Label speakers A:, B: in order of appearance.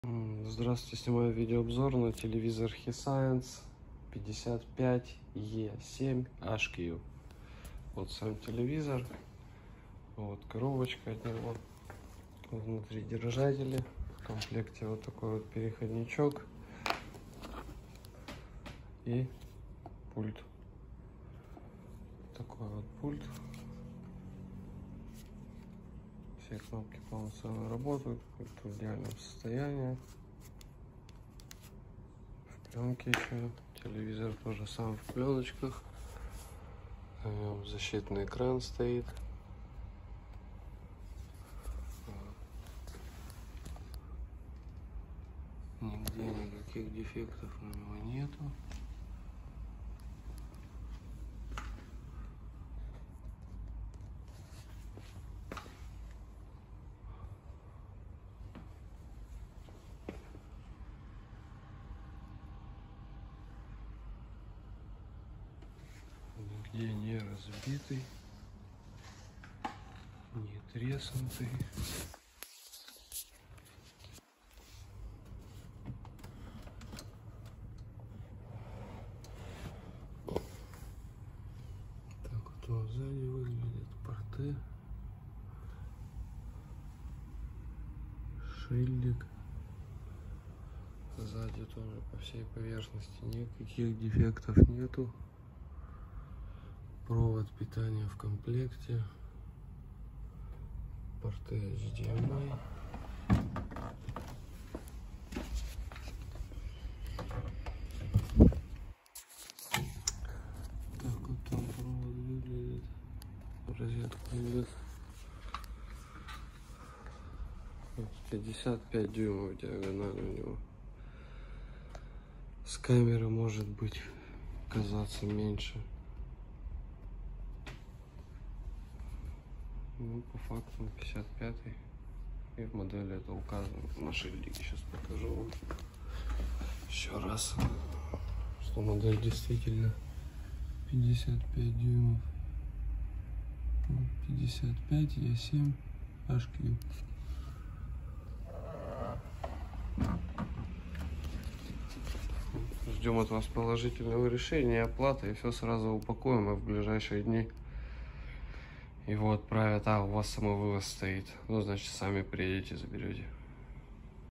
A: Здравствуйте, снимаю видеообзор на телевизор Hisense 55E7HQ. Вот сам телевизор, вот коробочка от него, внутри держатели, в комплекте вот такой вот переходничок и пульт. Такой вот пульт. Все кнопки полноценно работают, в идеальном состоянии. В пленке еще. Телевизор тоже сам в пленочках. На нем защитный экран стоит. Нигде никаких дефектов у него нету. Нигде не разбитый, не треснутый. Так вот он сзади выглядит, порты, шильдик. Сзади тоже по всей поверхности никаких дефектов нету. Провод питания в комплекте, порты HDMI. Так вот там провод выглядит, розетка идет. 55 дюймов диагональ у него. С камеры может быть казаться меньше. Ну, по факту 55-й. И в модели это указано на шильдике. Сейчас покажу вам еще раз, что модель действительно 55 дюймов. 55 E7 HQ. Ждем от вас положительного решения, оплаты, и все сразу упакуем и в ближайшие дни его отправят. А у вас самовывоз стоит, ну значит сами приедете, заберете.